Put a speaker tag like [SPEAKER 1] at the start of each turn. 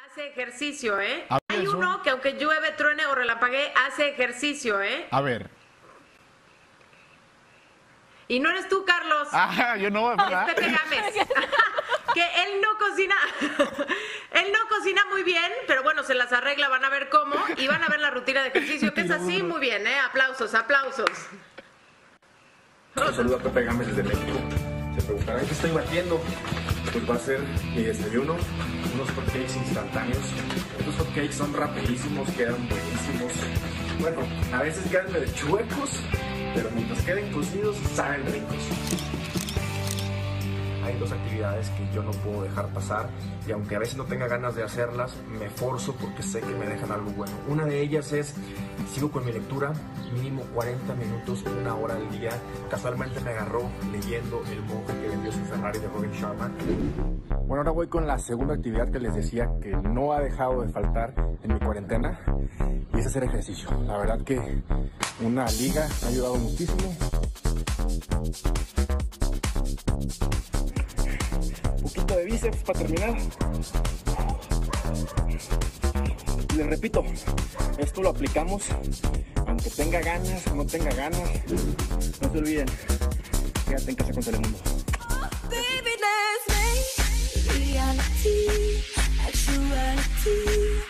[SPEAKER 1] Hace ejercicio, ¿eh?
[SPEAKER 2] A ver,
[SPEAKER 1] Hay
[SPEAKER 2] eso.
[SPEAKER 1] uno que aunque llueve, truene o relampaguee, hace ejercicio, ¿eh?
[SPEAKER 2] A ver.
[SPEAKER 1] Y no eres tú, Carlos.
[SPEAKER 2] Ah, yo no,
[SPEAKER 1] Es
[SPEAKER 2] ¿verdad?
[SPEAKER 1] Pepe Gámez. Que él no cocina. Él no cocina muy bien, pero bueno, se las arregla, van a ver cómo. Y van a ver la rutina de ejercicio, que es así, muy bien, ¿eh? Aplausos, aplausos.
[SPEAKER 3] Un saludo a Pepe Gámez desde México. Se preguntarán qué estoy batiendo. Pues va a ser mi desayuno, unos hotcakes instantáneos. Estos hotcakes son rapidísimos, quedan buenísimos. Bueno, a veces quedan medio chuecos, pero mientras queden cocidos, saben ricos. Hay dos actividades que yo no puedo dejar pasar y aunque a veces no tenga ganas de hacerlas, me forzo porque sé que me dejan algo bueno. Una de ellas es, sigo con mi lectura, mínimo 40 minutos, una hora al día. Casualmente me agarró leyendo El monje que vendió su Ferrari de Robin Sharma. Bueno, ahora voy con la segunda actividad que les decía que no ha dejado de faltar en mi cuarentena y es hacer ejercicio. La verdad que una liga me ha ayudado muchísimo. Un poquito de bíceps para terminar. Y les repito, esto lo aplicamos aunque tenga ganas o no tenga ganas. No se olviden, quédate en casa con Telemundo.
[SPEAKER 4] Baby, let's make reality, actuality.